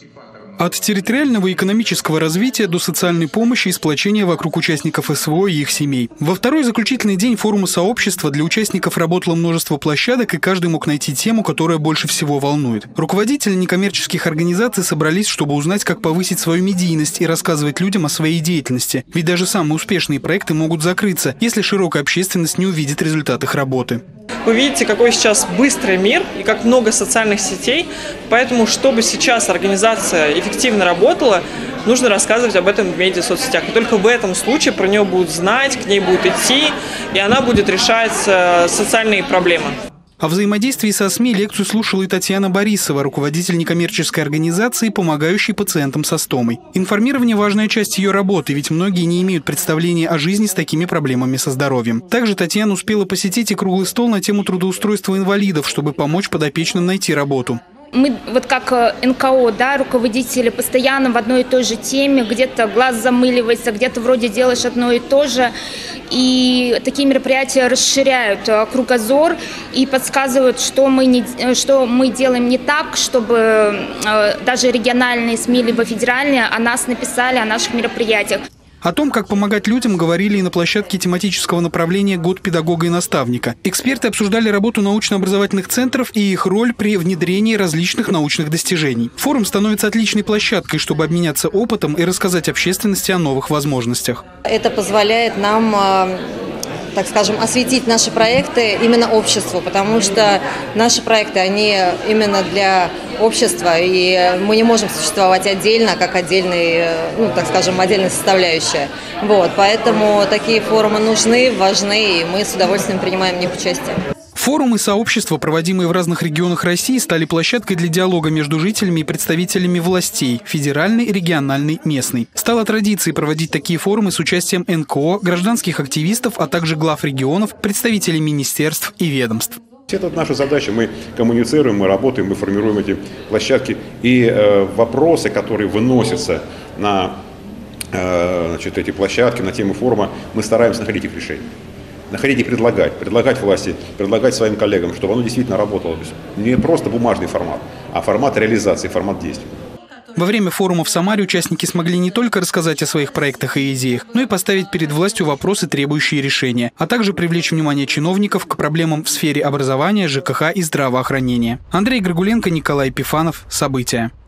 От территориального и экономического развития до социальной помощи и сплочения вокруг участников СВО и их семей. Во второй заключительный день форума сообщества для участников работало множество площадок, и каждый мог найти тему, которая больше всего волнует. Руководители некоммерческих организаций собрались, чтобы узнать, как повысить свою медийность и рассказывать людям о своей деятельности. Ведь даже самые успешные проекты могут закрыться, если широкая общественность не увидит результат их работы. Вы видите, какой сейчас быстрый мир и как много социальных сетей, поэтому, чтобы сейчас организация эффективно работала, нужно рассказывать об этом в медиа-соцсетях. И только в этом случае про нее будут знать, к ней будут идти, и она будет решать социальные проблемы. О взаимодействии со СМИ лекцию слушала и Татьяна Борисова, руководитель некоммерческой организации, помогающей пациентам со стомой. Информирование – важная часть ее работы, ведь многие не имеют представления о жизни с такими проблемами со здоровьем. Также Татьяна успела посетить и круглый стол на тему трудоустройства инвалидов, чтобы помочь подопечным найти работу. Мы вот как НКО, да, руководители постоянно в одной и той же теме, где-то глаз замыливается, где-то вроде делаешь одно и то же. И такие мероприятия расширяют кругозор и подсказывают, что мы делаем не так, чтобы даже региональные СМИ либо федеральные о нас написали, о наших мероприятиях. О том, как помогать людям, говорили и на площадке тематического направления «Год педагога и наставника». Эксперты обсуждали работу научно-образовательных центров и их роль при внедрении различных научных достижений. Форум становится отличной площадкой, чтобы обменяться опытом и рассказать общественности о новых возможностях. Это позволяет нам, так скажем, осветить наши проекты именно обществу, потому что наши проекты, они именно для общества, и мы не можем существовать отдельно, как отдельный, так скажем, отдельная составляющая. Поэтому такие форумы нужны, важны, и мы с удовольствием принимаем в них участие. Форумы и сообщества, проводимые в разных регионах России, стали площадкой для диалога между жителями и представителями властей – федеральной, региональной, местной. Стало традицией проводить такие форумы с участием НКО, гражданских активистов, а также глав регионов, представителей министерств и ведомств. Это наша задача. Мы коммуницируем, мы работаем, мы формируем эти площадки. И вопросы, которые выносятся на эти площадки, на тему форума, мы стараемся находить их решение. Находить и предлагать власти, предлагать своим коллегам, чтобы оно действительно работало. Не просто бумажный формат, а формат реализации, формат действий. Во время форума в Самаре участники смогли не только рассказать о своих проектах и идеях, но и поставить перед властью вопросы, требующие решения, а также привлечь внимание чиновников к проблемам в сфере образования, ЖКХ и здравоохранения. Андрей Григуленко, Николай Епифанов. События.